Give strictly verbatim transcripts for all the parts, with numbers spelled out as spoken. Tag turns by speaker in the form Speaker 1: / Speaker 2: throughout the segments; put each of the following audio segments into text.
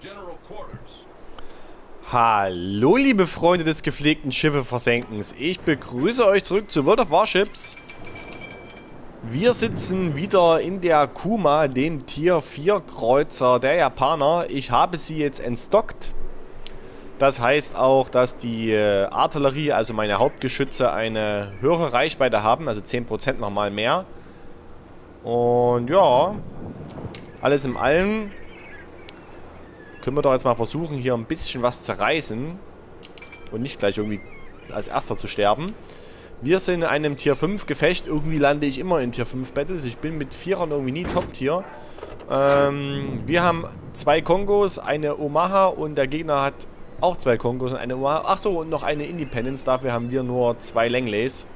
Speaker 1: Hallo liebe Freunde des gepflegten Schiffe-Versenkens. Ich begrüße euch zurück zu World of Warships. Wir sitzen wieder in der Kuma, dem Tier vier Kreuzer der Japaner. Ich habe sie jetzt entstockt. Das heißt auch, dass die äh, Artillerie, also meine Hauptgeschütze, eine höhere Reichweite haben, also zehn Prozent nochmal mehr. Und ja, alles in allem können wir doch jetzt mal versuchen, hier ein bisschen was zu reißen und nicht gleich irgendwie als Erster zu sterben. Wir sind in einem Tier fünf Gefecht. Irgendwie lande ich immer in Tier fünf Battles. Ich bin mit Vierern irgendwie nie Top-Tier. Ähm, wir haben zwei Kongos, eine Omaha und der Gegner hat auch zwei Kongos und eine Omaha. Achso, und noch eine Independence. Dafür haben wir nur zwei Langleys.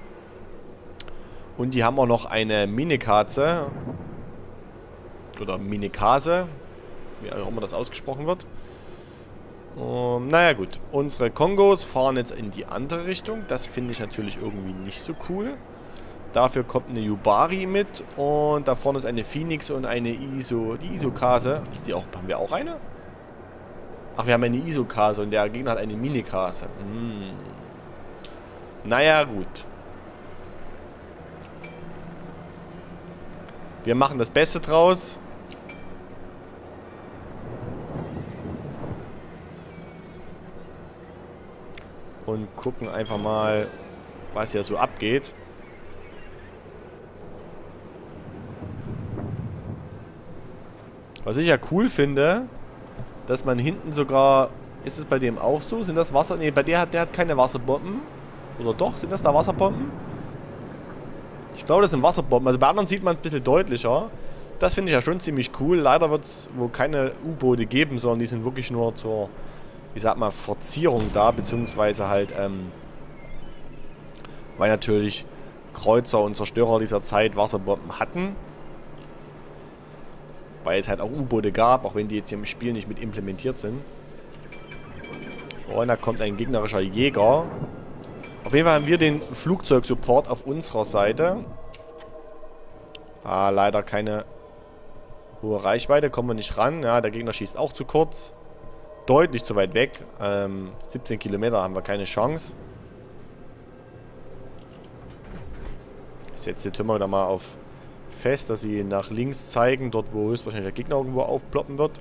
Speaker 1: Und die haben auch noch eine Minikaze. Oder Minikase. Wie auch immer das ausgesprochen wird. Um, naja gut, unsere Kongos fahren jetzt in die andere Richtung. Das finde ich natürlich irgendwie nicht so cool. Dafür kommt eine Yubari mit. Und da vorne ist eine Phoenix und eine ISO. Die ISO-Kase. Die auch, haben wir auch eine? Ach, wir haben eine ISO-Kase und der Gegner hat eine Mini-Kase. Hm. Naja gut. Wir machen das Beste draus. Und gucken einfach mal, was hier so abgeht. Was ich ja cool finde, dass man hinten sogar... Ist es bei dem auch so? Sind das Wasser... Ne, bei der hat der hat keine Wasserbomben. Oder doch? Sind das da Wasserbomben? Ich glaube, das sind Wasserbomben. Also bei anderen sieht man es ein bisschen deutlicher. Das finde ich ja schon ziemlich cool. Leider wird es wohl keine U-Boote geben, sondern die sind wirklich nur zur... ich sag mal, Verzierung da, beziehungsweise halt, ähm, weil natürlich Kreuzer und Zerstörer dieser Zeit Wasserbomben hatten. Weil es halt auch U-Boote gab, auch wenn die jetzt hier im Spiel nicht mit implementiert sind. Und da kommt ein gegnerischer Jäger. Auf jeden Fall haben wir den Flugzeugsupport auf unserer Seite. Ah, leider keine hohe Reichweite, kommen wir nicht ran. Ja, der Gegner schießt auch zu kurz. Deutlich zu weit weg. Ähm, siebzehn Kilometer haben wir keine Chance. Ich setze die Tümmer wieder mal auf fest, dass sie nach links zeigen, dort wo höchstwahrscheinlich der Gegner irgendwo aufploppen wird.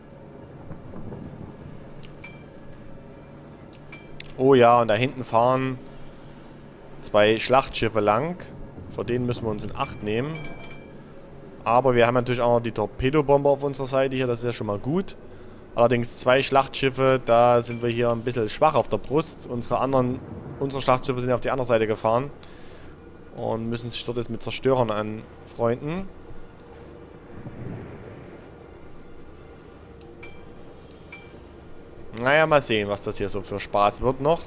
Speaker 1: Oh ja, und da hinten fahren zwei Schlachtschiffe lang. Vor denen müssen wir uns in Acht nehmen. Aber wir haben natürlich auch noch die Torpedobomber auf unserer Seite hier, das ist ja schon mal gut. Allerdings zwei Schlachtschiffe, da sind wir hier ein bisschen schwach auf der Brust. Unsere anderen, unsere Schlachtschiffe sind auf die andere Seite gefahren. Und müssen sich dort jetzt mit Zerstörern anfreunden. Naja, mal sehen, was das hier so für Spaß wird noch.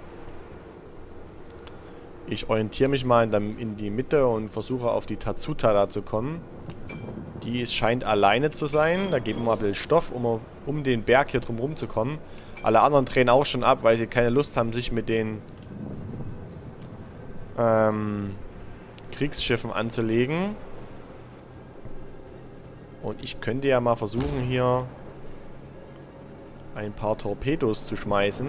Speaker 1: Ich orientiere mich mal in, der, in die Mitte und versuche auf die Tatsuta da zu kommen. Die ist, scheint alleine zu sein. Da geben wir mal ein bisschen Stoff, um, um den Berg hier drumherum zu kommen. Alle anderen drehen auch schon ab, weil sie keine Lust haben, sich mit den ähm, Kriegsschiffen anzulegen. Und ich könnte ja mal versuchen, hier ein paar Torpedos zu schmeißen.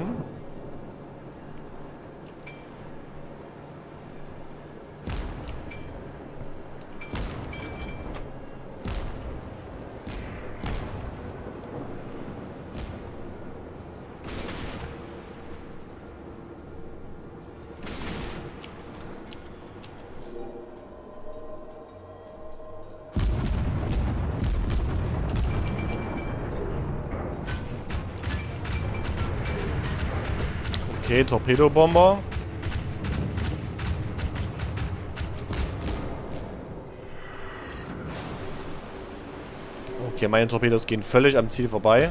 Speaker 1: Okay, Torpedobomber. Okay, meine Torpedos gehen völlig am Ziel vorbei.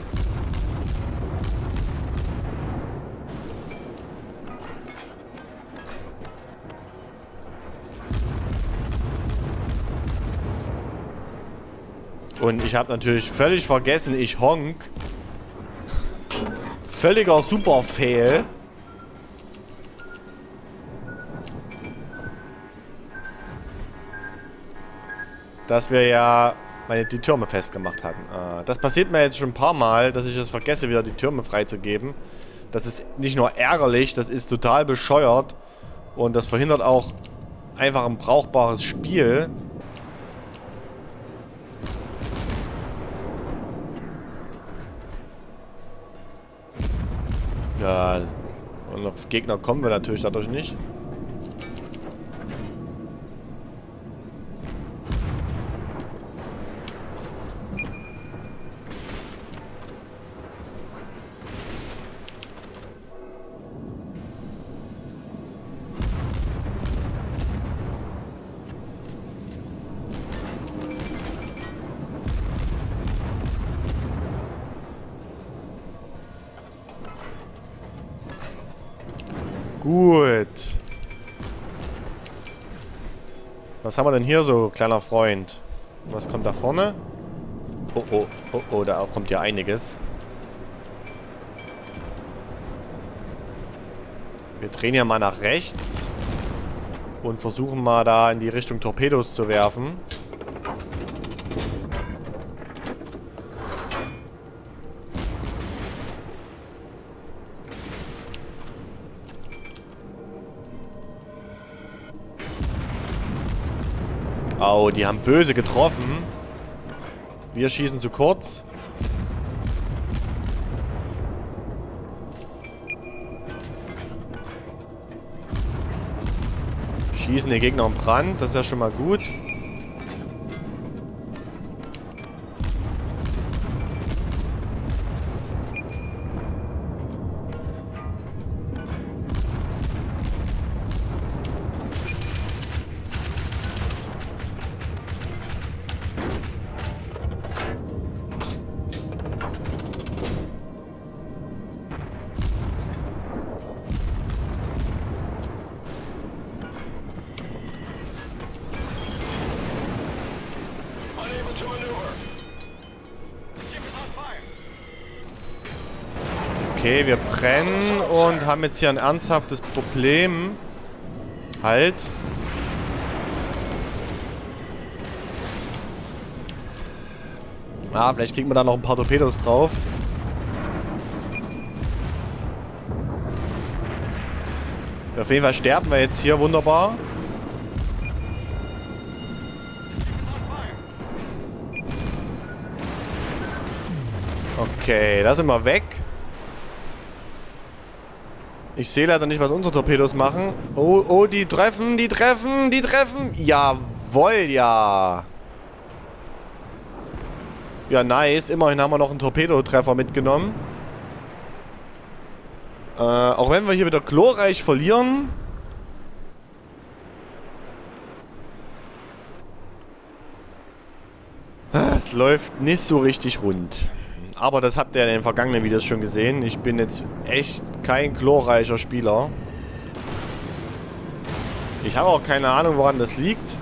Speaker 1: Und ich habe natürlich völlig vergessen, ich honk. Völliger Super-Fail. Dass wir ja meine, die Türme festgemacht hatten. Äh, das passiert mir jetzt schon ein paar Mal, dass ich es vergesse, wieder die Türme freizugeben. Das ist nicht nur ärgerlich, das ist total bescheuert. Und das verhindert auch einfach ein brauchbares Spiel. Ja, und auf Gegner kommen wir natürlich dadurch nicht. Gut. Was haben wir denn hier so, kleiner Freund? Was kommt da vorne? Oh, oh, oh, oh, da kommt ja einiges. Wir drehen ja mal nach rechts. Und versuchen mal da in die Richtung Torpedos zu werfen. Oh, die haben böse getroffen. Wir schießen zu kurz. Schießen den Gegner im Brand. Das ist ja schon mal gut. Okay, wir brennen und haben jetzt hier ein ernsthaftes Problem. Halt. Ah, vielleicht kriegen wir da noch ein paar Torpedos drauf. Auf jeden Fall sterben wir jetzt hier wunderbar. Okay, da sind wir weg. Ich sehe leider nicht, was unsere Torpedos machen. Oh, oh, die treffen, die treffen, die treffen. Jawohl, ja. Ja, nice. Immerhin haben wir noch einen Torpedotreffer mitgenommen. Äh, auch wenn wir hier wieder glorreich verlieren. Es läuft nicht so richtig rund. Aber das habt ihr in den vergangenen Videos schon gesehen. Ich bin jetzt echt kein glorreicher Spieler. Ich habe auch keine Ahnung, woran das liegt.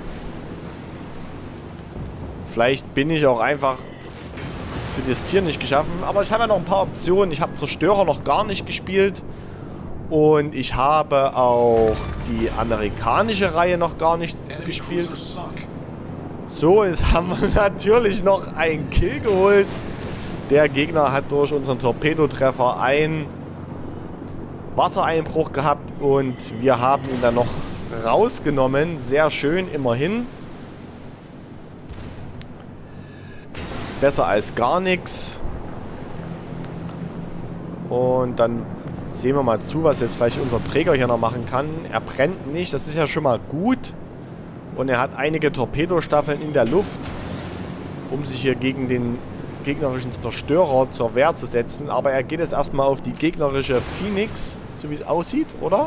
Speaker 1: Vielleicht bin ich auch einfach für das Tier nicht geschaffen. Aber ich habe ja noch ein paar Optionen. Ich habe Zerstörer noch gar nicht gespielt. Und ich habe auch die amerikanische Reihe noch gar nicht gespielt. So, jetzt haben wir natürlich noch einen Kill geholt. Der Gegner hat durch unseren Torpedotreffer einen Wassereinbruch gehabt und wir haben ihn dann noch rausgenommen. Sehr schön, immerhin. Besser als gar nichts. Und dann sehen wir mal zu, was jetzt vielleicht unser Träger hier noch machen kann. Er brennt nicht, das ist ja schon mal gut. Und er hat einige Torpedostaffeln in der Luft, um sich hier gegen den gegnerischen Zerstörer zur Wehr zu setzen. Aber er geht jetzt erstmal auf die gegnerische Phoenix, so wie es aussieht, oder?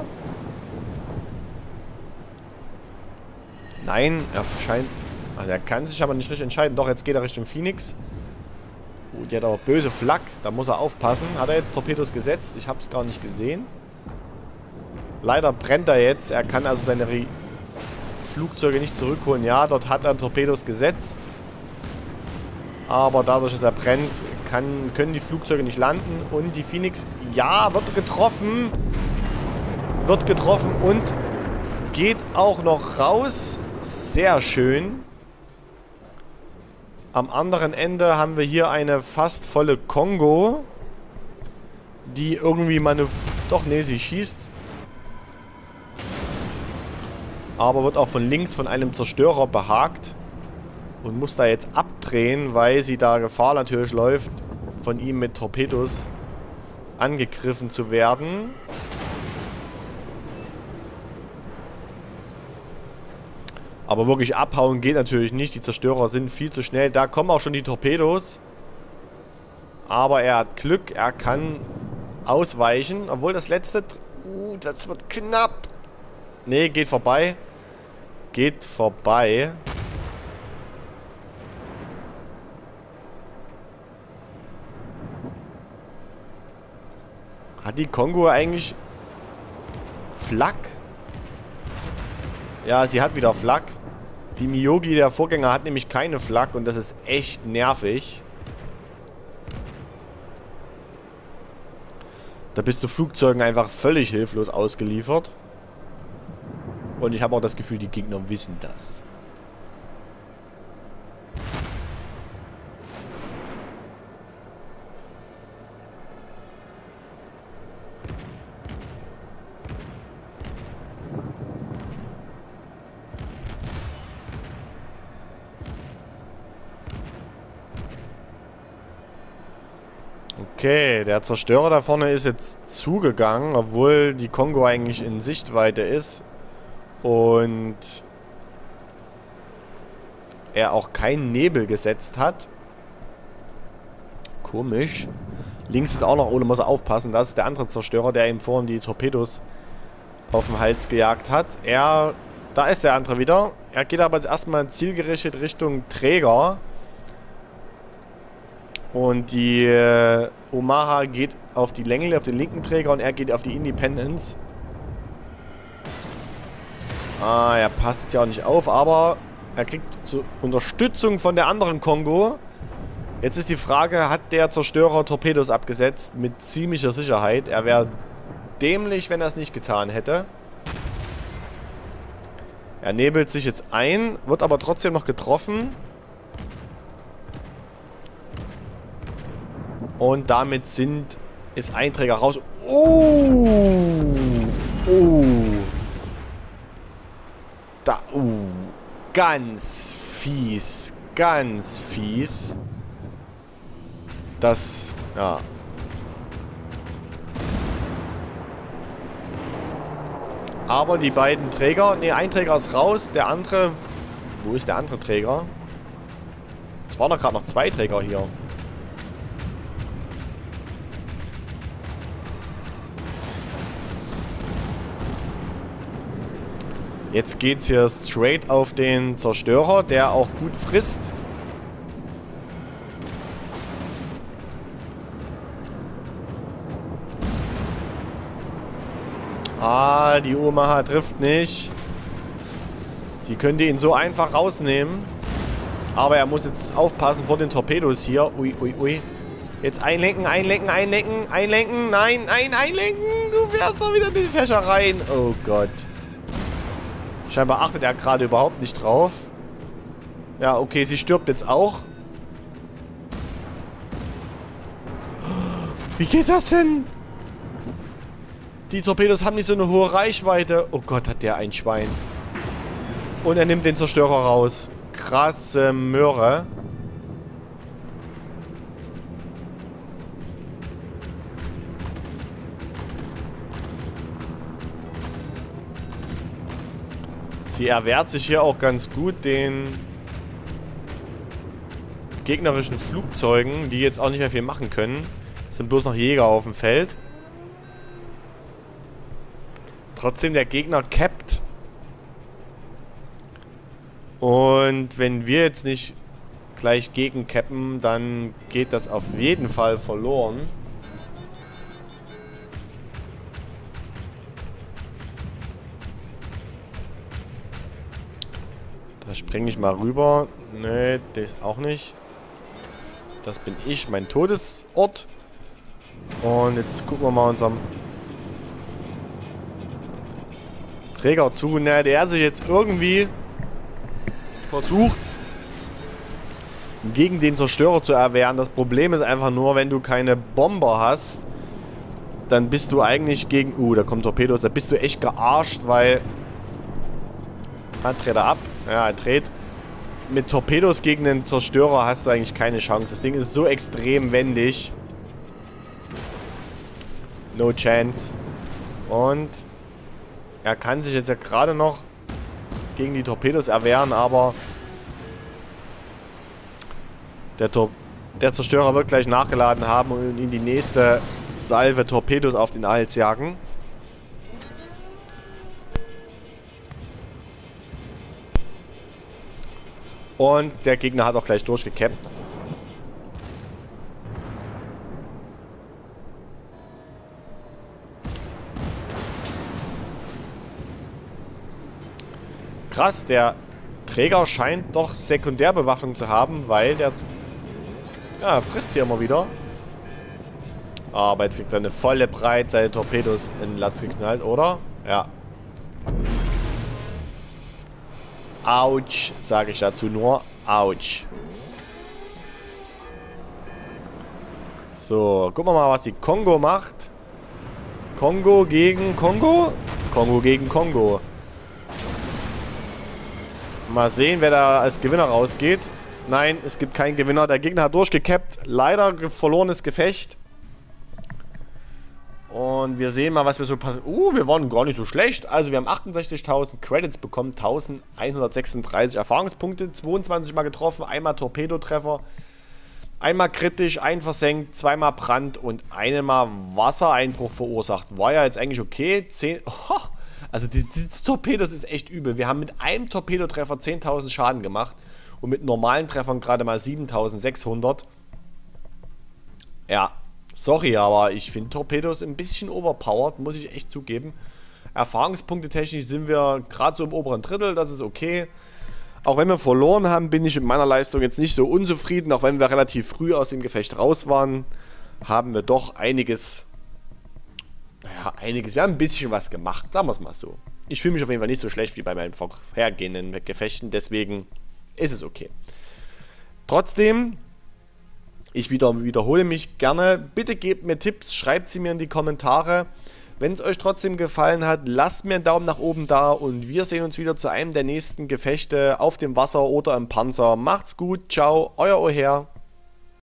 Speaker 1: Nein, er scheint... Also er kann sich aber nicht richtig entscheiden. Doch, jetzt geht er Richtung Phoenix. Oh, die hat aber böse Flak. Da muss er aufpassen. Hat er jetzt Torpedos gesetzt? Ich habe es gar nicht gesehen. Leider brennt er jetzt. Er kann also seine Re Flugzeuge nicht zurückholen. Ja, dort hat er Torpedos gesetzt. Aber dadurch, dass er brennt, kann, können die Flugzeuge nicht landen. Und die Phoenix, ja, wird getroffen. Wird getroffen und geht auch noch raus. Sehr schön. Am anderen Ende haben wir hier eine fast volle Kongo, die irgendwie manöv... Doch, nee, sie schießt. Aber wird auch von links von einem Zerstörer behagt. Und muss da jetzt abdrehen, weil sie da Gefahr natürlich läuft, von ihm mit Torpedos angegriffen zu werden. Aber wirklich abhauen geht natürlich nicht. Die Zerstörer sind viel zu schnell. Da kommen auch schon die Torpedos. Aber er hat Glück. Er kann ausweichen. Obwohl das letzte... Uh, das wird knapp. Nee, geht vorbei. Geht vorbei. Hat die Kongo eigentlich Flak? Ja, sie hat wieder Flak. Die Miyogi, der Vorgänger, hat nämlich keine Flak und das ist echt nervig. Da bist du Flugzeugen einfach völlig hilflos ausgeliefert. Und ich habe auch das Gefühl, die Gegner wissen das. Okay, der Zerstörer da vorne ist jetzt zugegangen, obwohl die Kongo eigentlich in Sichtweite ist. Und er auch keinen Nebel gesetzt hat. Komisch. Links ist auch noch, Ole muss er aufpassen, das ist der andere Zerstörer, der ihm vorhin die Torpedos auf den Hals gejagt hat. Er, da ist der andere wieder. Er geht aber jetzt erstmal zielgerichtet Richtung Träger. Und die äh, Omaha geht auf die Langley, auf den linken Träger und er geht auf die Independence. Ah, er passt jetzt ja auch nicht auf, aber er kriegt so Unterstützung von der anderen Kongo. Jetzt ist die Frage, hat der Zerstörer Torpedos abgesetzt? Mit ziemlicher Sicherheit. Er wäre dämlich, wenn er es nicht getan hätte. Er nebelt sich jetzt ein, wird aber trotzdem noch getroffen. Und damit sind, ist ein Träger raus. Oh! Oh! Da, uh, ganz fies, ganz fies. Das, ja. Aber die beiden Träger, ne, ein Träger ist raus, der andere, wo ist der andere Träger? Es waren doch gerade noch zwei Träger hier. Jetzt geht's hier straight auf den Zerstörer, der auch gut frisst. Ah, die Omaha trifft nicht. Die könnte ihn so einfach rausnehmen. Aber er muss jetzt aufpassen vor den Torpedos hier. Ui, ui, ui. Jetzt einlenken, einlenken, einlenken, einlenken. Nein, nein, einlenken. Du fährst doch wieder in den Fächer rein. Oh Gott. Scheinbar achtet er gerade überhaupt nicht drauf. Ja, okay, sie stirbt jetzt auch. Wie geht das denn? Die Torpedos haben nicht so eine hohe Reichweite. Oh Gott, hat der ein Schwein. Und er nimmt den Zerstörer raus. Krasse Möhre. Sie erwehrt sich hier auch ganz gut den gegnerischen Flugzeugen, die jetzt auch nicht mehr viel machen können. Es sind bloß noch Jäger auf dem Feld. Trotzdem der Gegner cappt. Und wenn wir jetzt nicht gleich gegen cappen, dann geht das auf jeden Fall verloren. Da springe ich mal rüber. Nee, das auch nicht. Das bin ich, mein Todesort. Und jetzt gucken wir mal unserem Träger zu. Na, der sich jetzt irgendwie versucht, gegen den Zerstörer zu erwehren. Das Problem ist einfach nur, wenn du keine Bomber hast, dann bist du eigentlich gegen... Uh, da kommen Torpedos. Da bist du echt gearscht, weil... Ah, dreht er ab. Ja, er dreht. Mit Torpedos gegen den Zerstörer hast du eigentlich keine Chance. Das Ding ist so extrem wendig. No chance. Und er kann sich jetzt ja gerade noch gegen die Torpedos erwehren, aber der, Tor der Zerstörer wird gleich nachgeladen haben und in die nächste Salve Torpedos auf den Hals jagen. Und der Gegner hat auch gleich durchgekappt. Krass, der Träger scheint doch Sekundärbewaffnung zu haben, weil der... Ja, frisst hier immer wieder. Aber jetzt kriegt er eine volle Breitseite Torpedos in den Latz geknallt, oder? Ja. Autsch, sage ich dazu nur. Autsch. So, gucken wir mal, was die Kongo macht. Kongo gegen Kongo? Kongo gegen Kongo. Mal sehen, wer da als Gewinner rausgeht. Nein, es gibt keinen Gewinner. Der Gegner hat durchgekappt. Leider verlorenes Gefecht. Und wir sehen mal, was wir so passieren. Uh, wir waren gar nicht so schlecht. Also wir haben achtundsechzigtausend Credits bekommen, eintausendeinhundertsechsunddreißig Erfahrungspunkte, zweiundzwanzig Mal getroffen, einmal Torpedotreffer, einmal kritisch, ein versenkt, zweimal Brand und einmal Wassereinbruch verursacht. War ja jetzt eigentlich okay. zehn, oh, also die, die Torpedos ist echt übel. Wir haben mit einem Torpedotreffer zehntausend Schaden gemacht und mit normalen Treffern gerade mal siebentausendsechshundert. Ja. Sorry, aber ich finde Torpedos ein bisschen overpowered, muss ich echt zugeben. Erfahrungspunkte technisch sind wir gerade so im oberen Drittel, das ist okay. Auch wenn wir verloren haben, bin ich mit meiner Leistung jetzt nicht so unzufrieden. Auch wenn wir relativ früh aus dem Gefecht raus waren, haben wir doch einiges, naja, einiges, wir haben ein bisschen was gemacht, sagen wir es mal so. Ich fühle mich auf jeden Fall nicht so schlecht wie bei meinen vorhergehenden Gefechten, deswegen ist es okay. Trotzdem... Ich wieder, wiederhole mich gerne. Bitte gebt mir Tipps, schreibt sie mir in die Kommentare. Wenn es euch trotzdem gefallen hat, lasst mir einen Daumen nach oben da und wir sehen uns wieder zu einem der nächsten Gefechte auf dem Wasser oder im Panzer. Macht's gut, ciao, euer Oher.